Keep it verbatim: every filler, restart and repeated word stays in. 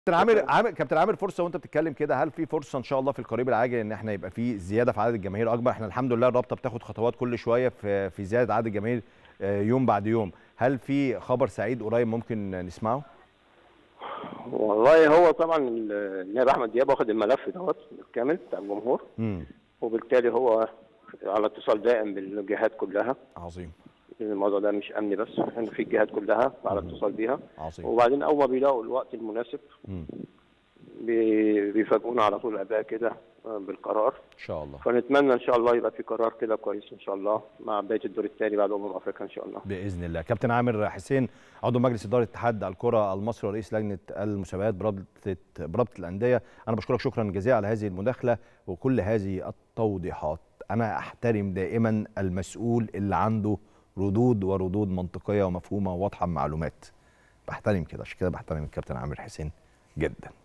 كابتن عامر عامر كابتن عامر فرصه وانت بتتكلم كده، هل في فرصه ان شاء الله في القريب العاجل ان احنا يبقى في زياده في عدد الجماهير اكبر؟ احنا الحمد لله الرابطه بتاخد خطوات كل شويه في في زياده عدد الجماهير يوم بعد يوم، هل في خبر سعيد قريب ممكن نسمعه؟ والله هو طبعا النائب احمد دياب واخد الملف دوت بالكامل بتاع الجمهور، امم وبالتالي هو على اتصال دائم بالجهات كلها. عظيم. الموضوع ده مش امني بس، احنا في الجهات كلها على اتصال بيها. عظيم. وبعدين اول ما بيلاقوا الوقت المناسب امم بيفاجئونا على طول اداء كده بالقرار ان شاء الله. فنتمنى ان شاء الله يبقى في قرار كده كويس ان شاء الله مع بدايه الدور الثاني بعد امم افريقيا ان شاء الله باذن الله. كابتن عامر حسين عضو مجلس اداره اتحاد الكره المصري ورئيس لجنه المسابقات برابطه برابطه الانديه، انا بشكرك شكرا جزيلا على هذه المداخله وكل هذه التوضيحات. انا احترم دائما المسؤول اللي عنده ردود وردود منطقيه ومفهومه وواضحه بمعلومات، بحترم كده، عشان كده بحترم الكابتن عامر حسين جدا.